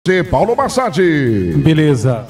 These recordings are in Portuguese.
Paulo Massadi. Beleza.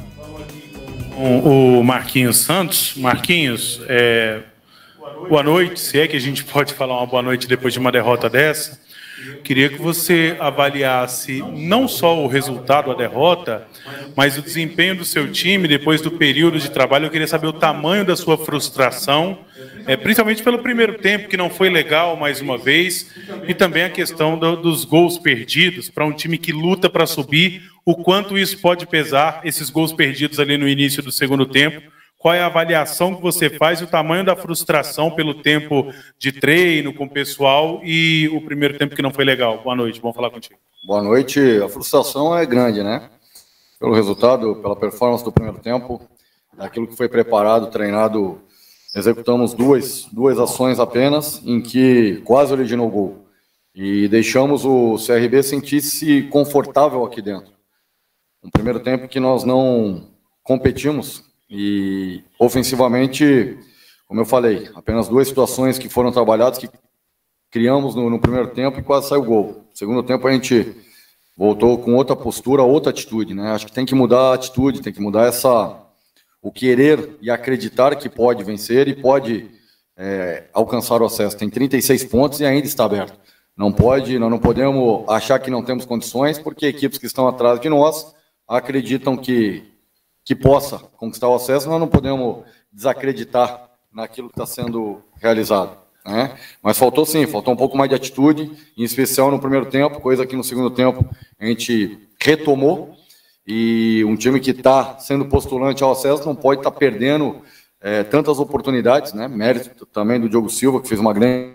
O Marquinhos Santos. Marquinhos, boa noite, se é que a gente pode falar uma boa noite depois de uma derrota dessa. Queria que você avaliasse não só o resultado da derrota, mas o desempenho do seu time depois do período de trabalho. Eu queria saber o tamanho da sua frustração, principalmente pelo primeiro tempo, que não foi legal mais uma vez, e também a questão dos gols perdidos para um time que luta para subir, o quanto isso pode pesar, esses gols perdidos ali no início do segundo tempo. Qual é a avaliação que você faz e o tamanho da frustração pelo tempo de treino com o pessoal e o primeiro tempo que não foi legal? Boa noite, vamos falar contigo. Boa noite. A frustração é grande, né? Pelo resultado, pela performance do primeiro tempo, aquilo que foi preparado, treinado, executamos duas ações apenas, em que quase originou o gol. E deixamos o CRB sentir-se confortável aqui dentro. Um primeiro tempo que nós não competimos. E ofensivamente, como eu falei, apenas duas situações que foram trabalhadas, que criamos no primeiro tempo e quase saiu o gol. No segundo tempo a gente voltou com outra postura, outra atitude, né? Acho que tem que mudar a atitude, tem que mudar o querer e acreditar que pode vencer e pode alcançar o acesso. Tem 36 pontos e ainda está aberto. Nós não podemos achar que não temos condições, porque equipes que estão atrás de nós acreditam que possa conquistar o acesso. Nós não podemos desacreditar naquilo que está sendo realizado, né? Mas faltou sim, faltou um pouco mais de atitude, em especial no primeiro tempo, coisa que no segundo tempo a gente retomou, e um time que está sendo postulante ao acesso não pode estar perdendo tantas oportunidades, né? Mérito também do Diogo Silva, que fez uma grande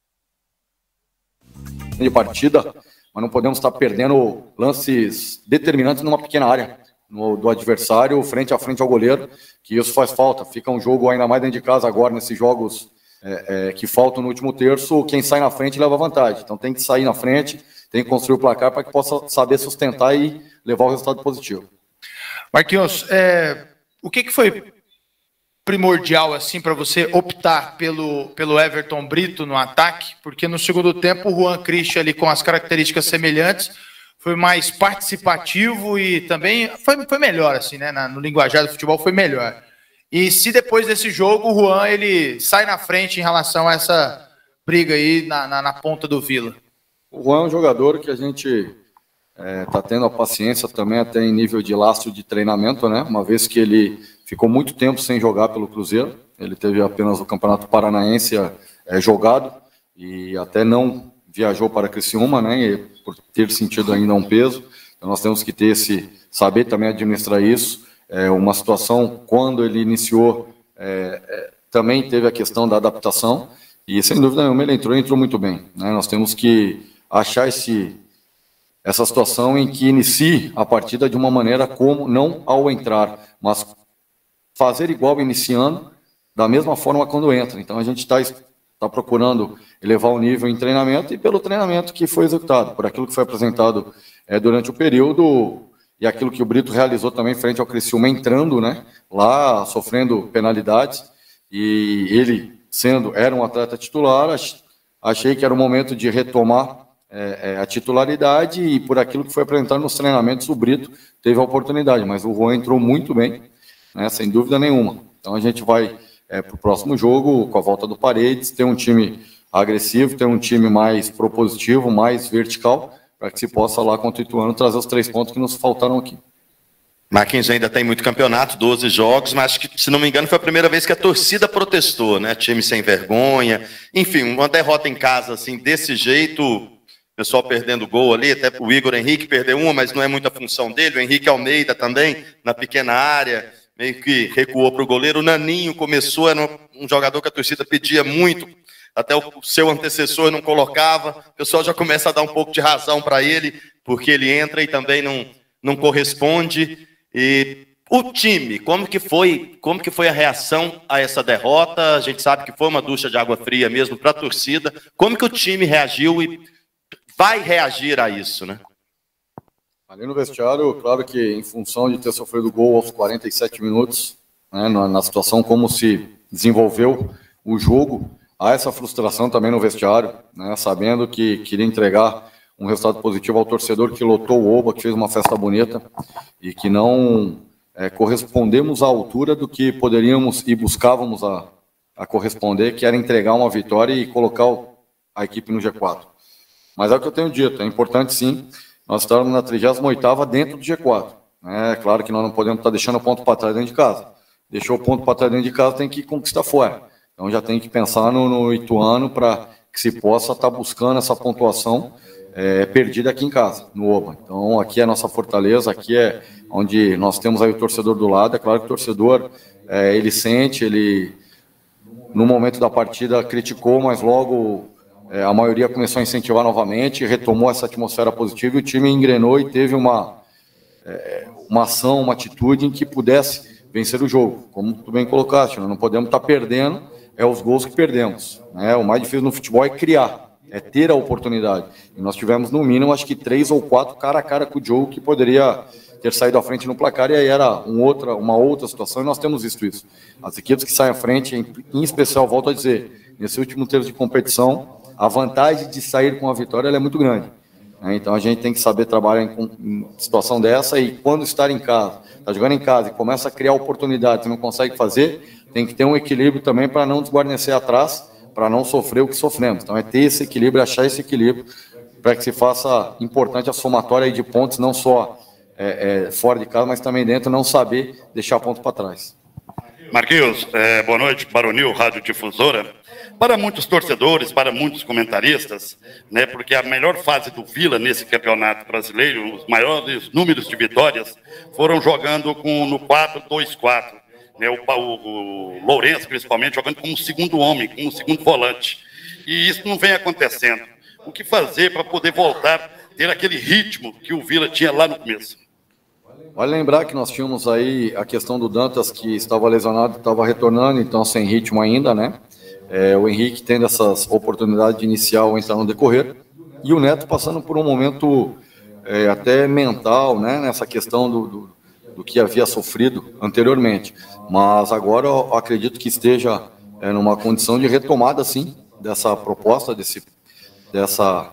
partida, mas não podemos estar perdendo lances determinantes numa pequena área do adversário, frente a frente ao goleiro, que isso faz falta. Fica um jogo ainda mais dentro de casa agora, nesses jogos que faltam no último terço, quem sai na frente leva vantagem. Então tem que sair na frente, tem que construir o placar para que possa saber sustentar e levar o resultado positivo. Marquinhos, o que foi primordial assim para você optar pelo Everton Brito no ataque? Porque no segundo tempo o Juan Christian ali com as características semelhantes foi mais participativo e também foi melhor, assim, né? No linguajar do futebol foi melhor. E se depois desse jogo o Juan ele sai na frente em relação a essa briga aí na ponta do Vila? O Juan é um jogador que a gente está tendo a paciência também até em nível de lastro de treinamento, né? Uma vez que ele ficou muito tempo sem jogar pelo Cruzeiro, ele teve apenas o Campeonato Paranaense jogado e até não viajou para Criciúma, né? E por ter sentido ainda um peso, então nós temos que saber também administrar isso. Uma situação, quando ele iniciou, também teve a questão da adaptação, e sem dúvida nenhuma ele entrou muito bem, né? Nós temos que achar essa situação em que inicie a partida de uma maneira como, não ao entrar, mas fazer igual iniciando, da mesma forma quando entra. Então a gente está procurando elevar o nível em treinamento e pelo treinamento que foi executado, por aquilo que foi apresentado durante o período e aquilo que o Brito realizou também frente ao Criciúma, entrando, né, lá, sofrendo penalidades, e ele era um atleta titular, achei que era o momento de retomar a titularidade, e por aquilo que foi apresentado nos treinamentos, o Brito teve a oportunidade, mas o Juan entrou muito bem, né, sem dúvida nenhuma. Então a gente vai para o próximo jogo, com a volta do Paredes, ter um time agressivo, ter um time mais propositivo, mais vertical, para que se possa lá, contra o Ituano, trazer os 3 pontos que nos faltaram aqui. Marquinhos ainda tem muito campeonato, 12 jogos, mas acho que, se não me engano, foi a primeira vez que a torcida protestou, né? Time sem vergonha, enfim, uma derrota em casa assim, desse jeito, o pessoal perdendo gol ali, até o Igor Henrique perdeu uma, mas não é muita função dele, o Henrique Almeida também, na pequena área, meio que recuou para o goleiro. O Naninho começou, era um jogador que a torcida pedia muito, até o seu antecessor não colocava, o pessoal já começa a dar um pouco de razão para ele, porque ele entra e também não corresponde. E o time, como que foi a reação a essa derrota? A gente sabe que foi uma ducha de água fria mesmo para a torcida. Como que o time reagiu e vai reagir a isso, né? Ali no vestiário, claro que em função de ter sofrido gol aos 47 minutos, né, na situação como se desenvolveu o jogo, há essa frustração também no vestiário, né, sabendo que queria entregar um resultado positivo ao torcedor que lotou o Oba, que fez uma festa bonita e que não correspondemos à altura do que poderíamos e buscávamos a corresponder, que era entregar uma vitória e colocar a equipe no G4. Mas é o que eu tenho dito, é importante sim, nós estamos na 38ª dentro do G4. É claro que nós não podemos estar deixando o ponto para trás dentro de casa. Deixou o ponto para trás dentro de casa, tem que conquistar fora. Então já tem que pensar no Ituano para que se possa estar buscando essa pontuação perdida aqui em casa, no Oba. Então aqui é a nossa fortaleza, aqui é onde nós temos aí o torcedor do lado. É claro que o torcedor, ele sente, ele no momento da partida criticou, mas logo a maioria começou a incentivar novamente, retomou essa atmosfera positiva e o time engrenou e teve uma ação, uma atitude em que pudesse vencer o jogo. Como tu bem colocaste, nós não podemos estar perdendo, os gols que perdemos. O mais difícil no futebol é criar, é ter a oportunidade. E nós tivemos, no mínimo, acho que 3 ou 4 cara a cara com o jogo que poderia ter saído à frente no placar, e aí era uma outra situação, e nós temos visto isso. As equipes que saem à frente, em especial, volto a dizer, nesse último terço de competição, a vantagem de sair com a vitória ela é muito grande. Então a gente tem que saber trabalhar em situação dessa, e quando estar em casa, está jogando em casa e começa a criar oportunidades e não consegue fazer, tem que ter um equilíbrio também para não desguarnecer atrás, para não sofrer o que sofremos. Então é ter esse equilíbrio, achar esse equilíbrio para que se faça importante a somatória aí de pontos, não só fora de casa, mas também dentro, não saber deixar ponto para trás. Marquinhos, boa noite, Baronil, Rádio Difusora. Para muitos torcedores, para muitos comentaristas, né, porque a melhor fase do Vila nesse campeonato brasileiro, os maiores números de vitórias, foram jogando no 4-2-4. Né, o Lourenço, principalmente, jogando como segundo homem, como segundo volante. E isso não vem acontecendo. O que fazer para poder voltar a ter aquele ritmo que o Vila tinha lá no começo? Vale lembrar que nós tínhamos aí a questão do Dantas, que estava lesionado, estava retornando, então sem ritmo ainda, né? O Henrique tendo essas oportunidades de inicial entrar no decorrer, e o Neto passando por um momento até mental, né? Nessa questão do que havia sofrido anteriormente. Mas agora eu acredito que esteja numa condição de retomada, sim, dessa proposta, dessa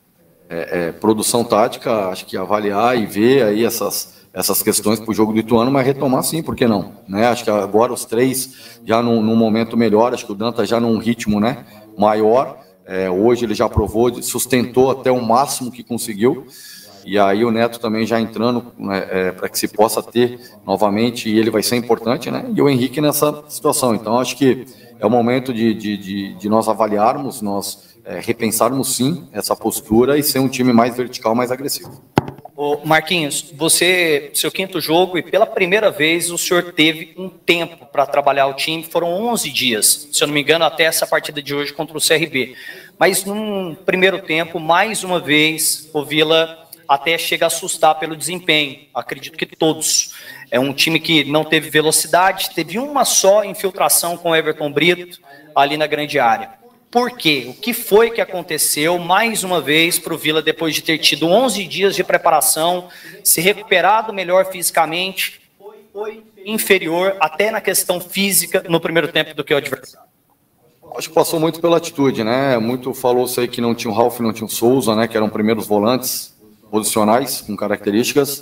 produção tática. Acho que avaliar e ver aí essas questões para o jogo do Ituano, mas retomar sim, por que não? Né? Acho que agora os três já num momento melhor, acho que o Dantas já num ritmo, né, maior, hoje ele já provou, sustentou até o máximo que conseguiu, e aí o Neto também já entrando para que se possa ter novamente, e ele vai ser importante, né? E o Henrique nessa situação. Então acho que é o momento de nós avaliarmos, nós repensarmos sim essa postura e ser um time mais vertical, mais agressivo. Ô Marquinhos, seu quinto jogo, e pela primeira vez o senhor teve um tempo para trabalhar o time, foram 11 dias, se eu não me engano, até essa partida de hoje contra o CRB. Mas num primeiro tempo, mais uma vez, o Vila até chega a assustar pelo desempenho, acredito que todos. É um time que não teve velocidade, teve uma só infiltração com o Everton Brito ali na grande área. Por quê? O que foi que aconteceu, mais uma vez, para o Vila, depois de ter tido 11 dias de preparação, se recuperado melhor fisicamente, foi inferior até na questão física no primeiro tempo do que o adversário? Acho que passou muito pela atitude, né? Muito falou-se aí que não tinha o Ralf, não tinha o Souza, né? Que eram primeiros volantes posicionais, com características,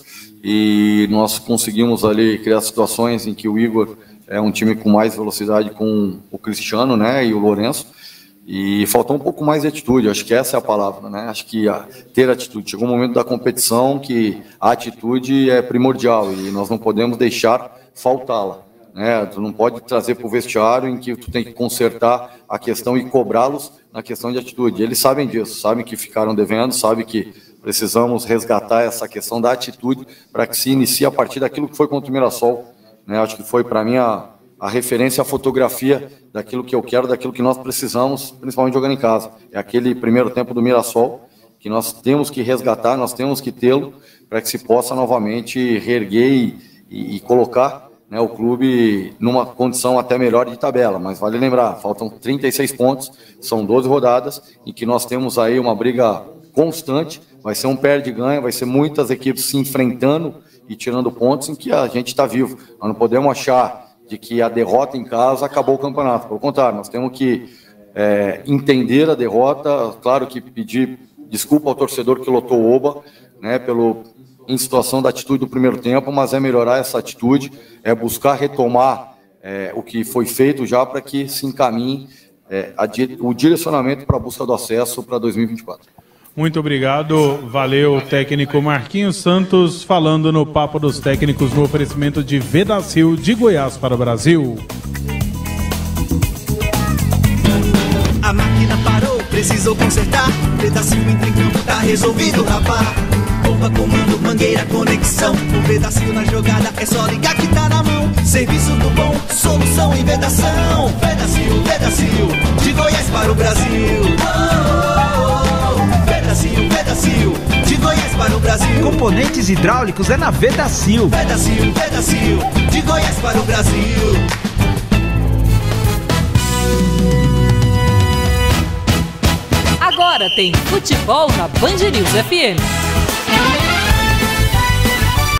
e nós conseguimos ali criar situações em que o Igor é um time com mais velocidade com o Cristiano, né? E o Lourenço. E faltou um pouco mais de atitude, acho que essa é a palavra, né? Acho que ter atitude. Chegou um momento da competição que a atitude é primordial e nós não podemos deixar faltá-la, né? Tu não pode trazer para o vestiário em que tu tem que consertar a questão e cobrá-los na questão de atitude. Eles sabem disso, sabem que ficaram devendo, sabem que precisamos resgatar essa questão da atitude para que se inicie a partir daquilo que foi contra o Mirassol, né? Acho que foi, para mim, a referência, a fotografia daquilo que eu quero, daquilo que nós precisamos, principalmente jogando em casa. É aquele primeiro tempo do Mirassol que nós temos que resgatar, nós temos que tê-lo para que se possa novamente reerguer e colocar, né, o clube numa condição até melhor de tabela. Mas vale lembrar, faltam 36 pontos, são 12 rodadas, em que nós temos aí uma briga constante, vai ser um perde-ganha, vai ser muitas equipes se enfrentando e tirando pontos em que a gente está vivo. Nós não podemos achar de que a derrota em casa acabou o campeonato. Pelo contrário, nós temos que entender a derrota, claro que pedir desculpa ao torcedor que lotou o Oba, né, em situação da atitude do primeiro tempo, mas é melhorar essa atitude, é buscar retomar o que foi feito já para que se encaminhe o direcionamento para a busca do acesso para 2024. Muito obrigado, valeu, técnico Marquinhos Santos, falando no Papo dos Técnicos no oferecimento de Vedacil de Goiás para o Brasil. A máquina parou, precisou consertar. Vedacil entra em campo, tá resolvido, rapá. Bomba, comando, mangueira, conexão. O Vedacil na jogada, é só ligar que tá na mão. Serviço do bom, solução e vedação. Vedacil, Vedacil, de Goiás para o Brasil. Vedacil, Vedacil, de Goiás para o Brasil. Componentes hidráulicos é na Vedacil. Vedacil, Vedacil, de Goiás para o Brasil. Agora tem futebol na Band News FM.